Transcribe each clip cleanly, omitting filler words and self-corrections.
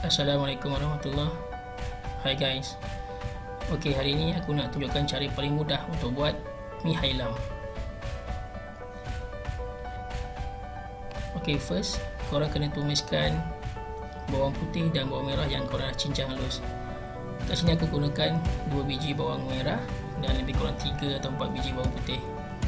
Assalamualaikum warahmatullahi. Hai guys. Okey, hari ini aku nak tunjukkan cara paling mudah untuk buat mi hailam. Okey, first korang kena tumiskan bawang putih dan bawang merah yang korang dah cincang halus. Kat sini aku gunakan 2 biji bawang merah dan lebih kurang 3 atau 4 biji bawang putih.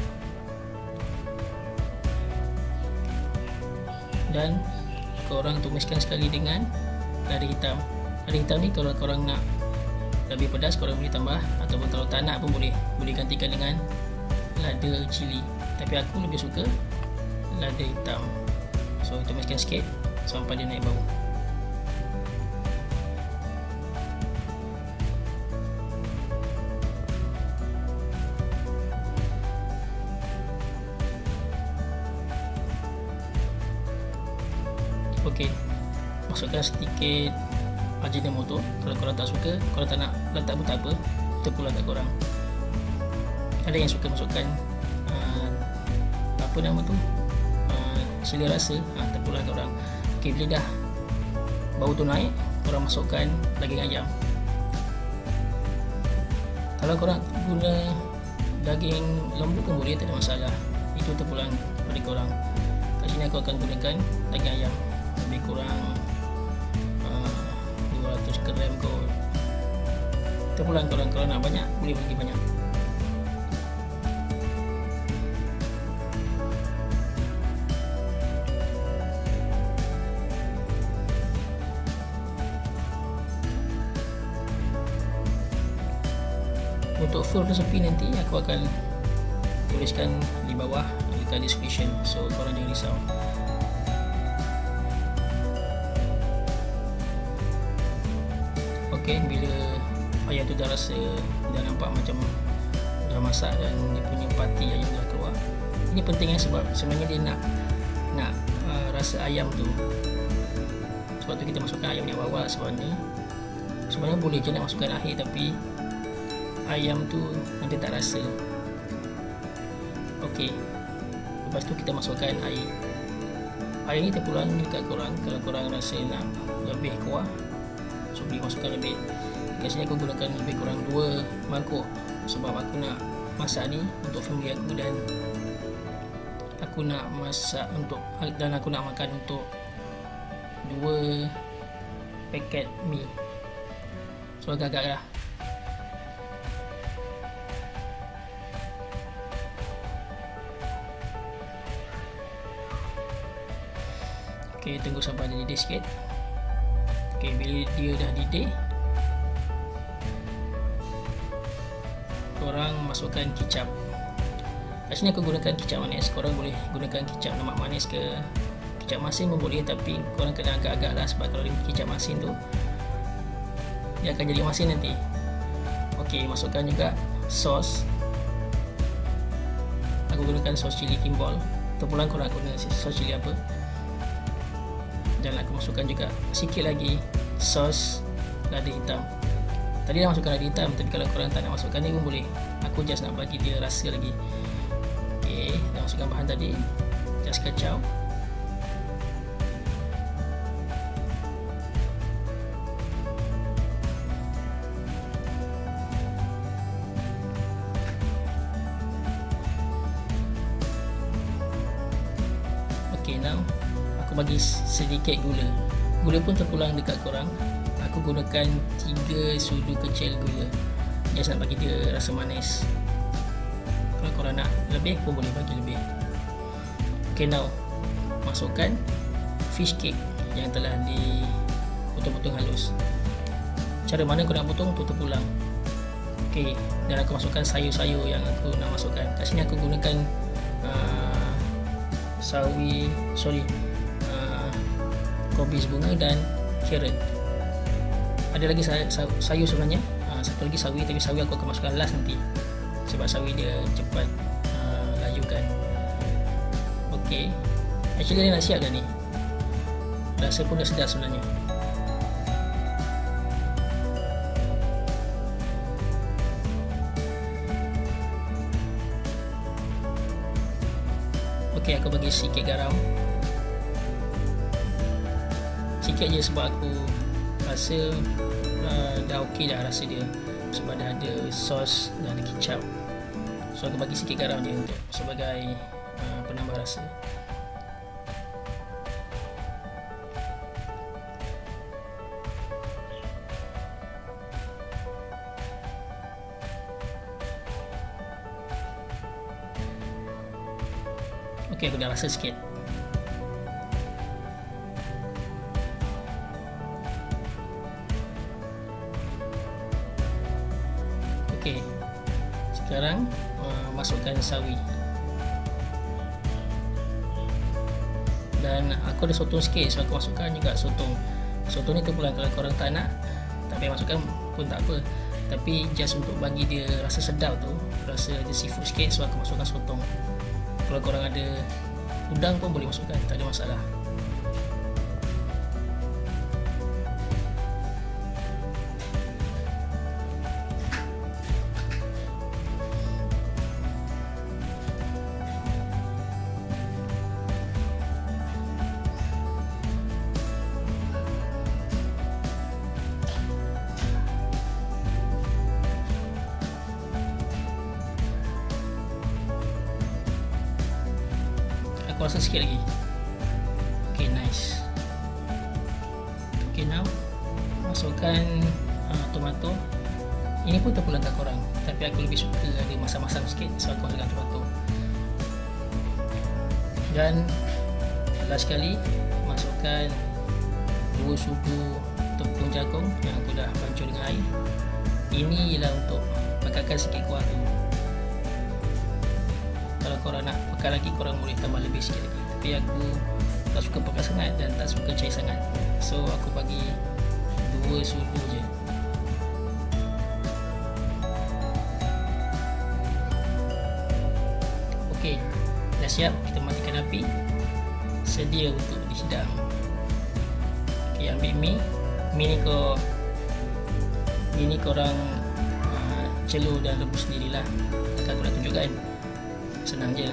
Dan korang tumiskan sekali dengan lada hitam. Lada hitam ni kalau korang nak lebih pedas korang boleh tambah, ataupun kalau tak nak pun boleh gantikan dengan lada cili, tapi aku lebih suka lada hitam. So tumiskan sikit sampai dia naik bau. Okey, masukkan sedikit Ajinomoto. Kalau korang tak suka, korang tak nak letak pun tak apa, terpulang kat korang. Ada yang suka masukkan apa nama tu, selera rasa, terpulang kat korang. Okey, bila dah bau tu naik, korang masukkan daging ayam. Kalau korang guna daging lembu pun boleh, tak ada masalah, itu terpulang pada korang. Kat sini aku akan gunakan daging ayam lebih kurang 200 gram kot. Terpulang korang, kalau nak banyak boleh bagi banyak. Untuk full resepi nanti aku akan tuliskan di bawah dekat description, so korang jangan risau. Okay, bila ayam tu dah rasa, dah nampak macam dah masak dan dia punya pati ayam dah keluar, ini penting sebab sebenarnya dia nak rasa ayam tu. Sebab tu kita masukkan ayam yang awal. Sebenarnya boleh je nak masukkan akhir, tapi ayam tu nanti tak rasa. Okey, lepas tu kita masukkan air. Air ni terpulang dekat korang. Kalau korang rasa nak lebih kuah, so boleh masukkan lebih. Kat sini aku gunakan lebih kurang 2 mangkuk sebab aku nak masak ni untuk family aku, dan aku nak masak dan aku nak makan untuk 2 paket mi. So agak-agak lah. Okey, tunggu sampai dia didih sikit. Okey, bila dia dah didih, korang masukkan kicap. Kat sini aku gunakan kicap manis. Korang boleh gunakan kicap lemak manis ke kicap masin pun boleh, tapi korang kena agak-agak lah, sebab kalau kicap masin tu dia akan jadi masin nanti. Okey, masukkan juga sos. Aku gunakan sos cili kimball. Terpulang korang guna sos cili apa. Dan aku masukkan juga sikit lagi sos lada hitam. Tadi dah masukkan lada hitam, tapi kalau korang tak nak masukkan ni pun boleh. Aku just nak bagi dia rasa lagi. Okey, dah masukkan bahan tadi. Just kacau. Okey, now aku bagi sedikit gula. Gula pun terpulang dekat korang. Aku gunakan 3 sudu kecil gula. Just nak bagi dia rasa manis. Kalau korang nak lebih pun boleh bagi lebih. Okay, now masukkan fish cake yang telah dipotong-potong halus. Cara mana korang potong tu terpulang. Okay, dan aku masukkan sayur-sayur yang aku nak masukkan. Kat sini aku gunakan kobis bunga dan carrot. Ada lagi sayur sebenarnya, satu lagi sawi, tapi sawi aku akan masukkan last nanti sebab sawi dia cepat layukan. Okey, actually dia nak siap dah ni, rasa pun dah sedap sebenarnya. Okey, aku bagi sikit garam, sikit je sebab aku rasa dah okey dah rasa dia, sebab dah ada sos dan ada kicap. So aku bagi sikit garam je untuk sebagai penambah rasa. Okey, aku dah rasa sikit. Okey, sekarang masukkan sawi. Dan aku ada sotong sikit, so aku masukkan juga sotong. Sotong ni terpulang, kalau korang tak nak, tak payah masukkan pun tak apa. Tapi just untuk bagi dia rasa sedap tu, rasa ada seafood sikit, so aku masukkan sotong. Kalau korang ada udang pun boleh masukkan, tak ada masalah. Aku rasa sikit lagi. Okay, nice. Okay, now masukkan tomato. Ini pun terpulang kat korang, tapi aku lebih suka ada masam-masam sikit, so aku masukkan tomato. Dan last sekali masukkan 2 sudu tepung jagung yang aku dah pancur dengan air. Ini ialah untuk pekatkan sikit kuah tu. Kalau korang nak pekat lagi, korang boleh tambah lebih sikit lagi, tapi aku tak suka pekat sangat dan tak suka cair sangat, so aku bagi 2 sudu je. Ok, dah siap, kita matikan api, sedia untuk dihidang. Ok, ambil mie ni korang celur dan rebus sendirilah, takkan aku nak tunjukkan, senang je.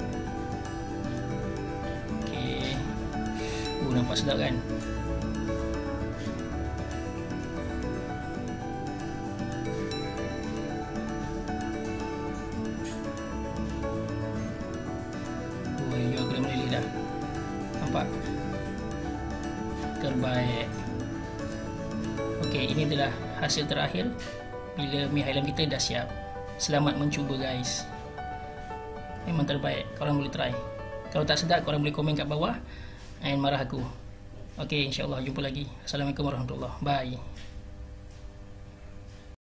Ok, nampak sedap kan? Aku dah meleleh dah, nampak? Terbaik. Ok, ini adalah hasil terakhir bila mie ayam kita dah siap. Selamat mencuba guys, memang terbaik, korang boleh try. Kalau tak sedap, korang boleh komen kat bawah and marah aku. Ok, insyaAllah jumpa lagi. Assalamualaikum warahmatullahi wabarakatuh. Bye.